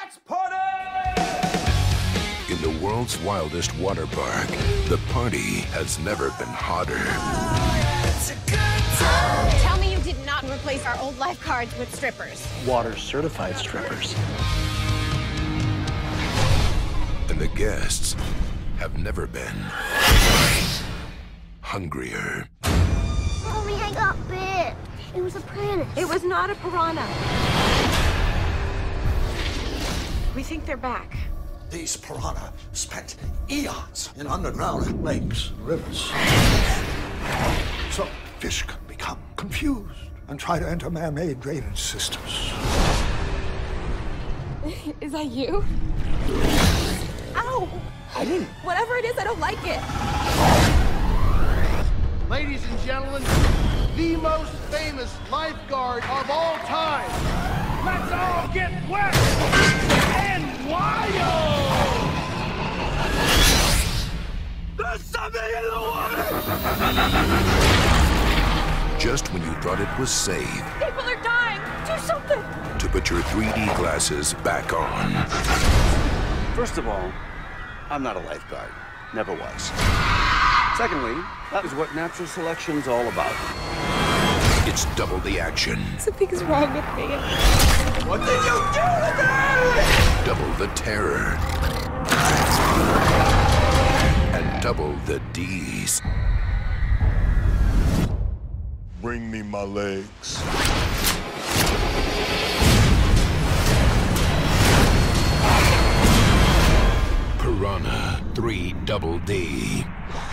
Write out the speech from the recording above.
Let's party! In the world's wildest water park, the party has never been hotter. Tell me you did not replace our old lifeguards with strippers. Water-certified strippers. And the guests have never been hungrier. Mommy, I got bit. It was a piranha. It was not a piranha. We think they're back. These piranha spent eons in underground lakes and rivers. So fish can become confused and try to enter man-made drainage systems. Is that you? Ow! I didn't. Whatever it is, I don't like it. Ladies and gentlemen, the most famous lifeguard of all time. Let's all get wet and wild! There's something in the water! Just when you thought it was safe People are dying. Do something. to put your 3D glasses back on, First of all, I'm not a lifeguard. Never was. Secondly, that is what natural selection's all about. it's double the action, Something's wrong with me. What did you do to me? double the terror, and double the D's. Bring me my legs. Piranha 3 Double D.